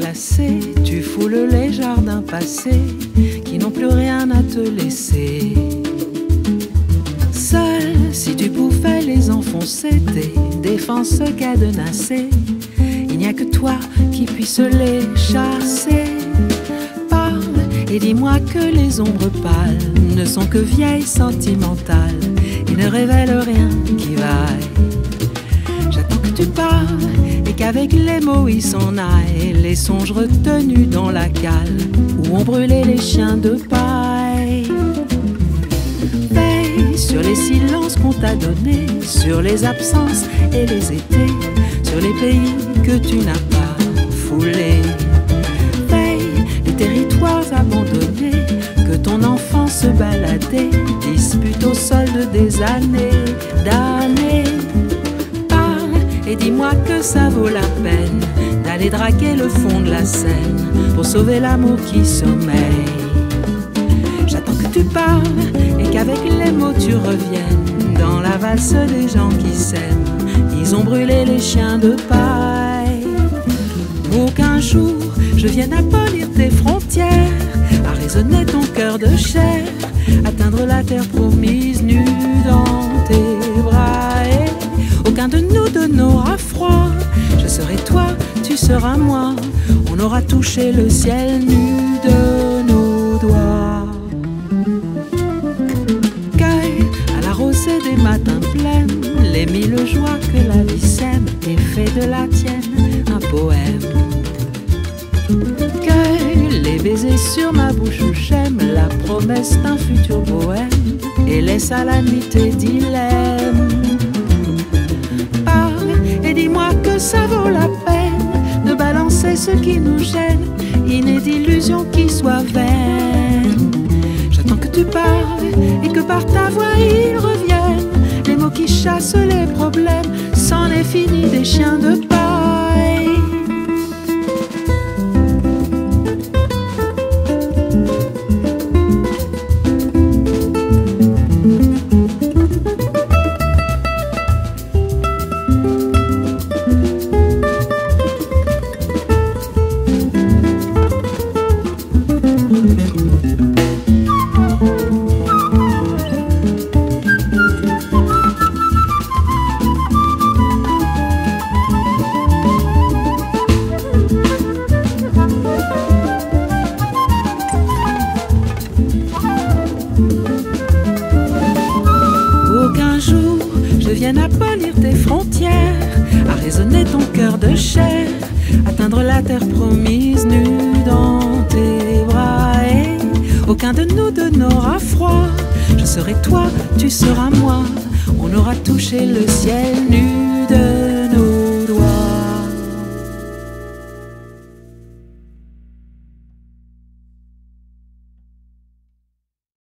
glacé, tu foules les jardins passés qui n'ont plus rien à te laisser. Seul, si tu pouvais les enfoncer, tes défenses cadenassées, il n'y a que toi qui puisse les chasser. Parle et dis-moi que les ombres pâles ne sont que vieilles sentimentales et ne révèlent rien qui vaille. J'attends que tu parles et qu'avec les mots ils s'en aillent, les songes retenus dans la cale où ont brûlé les chiens de paille. Veille sur les silences qu'on t'a donnés, sur les absences et les étés, sur les pays que tu n'as pas foulés. Veille les territoires abandonnés que ton enfant se baladait, dispute au solde des années, d'années. Et dis-moi que ça vaut la peine d'aller draguer le fond de la Seine pour sauver l'amour qui sommeille. J'attends que tu parles et qu'avec les mots tu reviennes dans la valse des gens qui s'aiment. Ils ont brûlé les chiens de paille. Pour qu'un jour je vienne abolir tes frontières, à raisonner ton cœur de chair, atteindre la terre promise nue dans tes bras. Et aucun de nous deux n'aura froid, je serai toi, tu seras moi, on aura touché le ciel nu de nos doigts. Cueille à la rosée des matins pleins les mille joies que la vie sème et fais de la tienne un poème. Cueille les baisers sur ma bouche où j'aime la promesse d'un futur poème et laisse à la nuit tes dilemmes. Dis-moi que ça vaut la peine de balancer ce qui nous gêne, inné d'illusions qui soient vaines. J'attends que tu parles et que par ta voix ils reviennent, les mots qui chassent les problèmes, c'en est fini des chiens de paille. Je viens abolir tes frontières, à raisonner ton cœur de chair, atteindre la terre promise nue dans tes bras. Et aucun de nous deux n'aura froid, je serai toi, tu seras moi, on aura touché le ciel nu de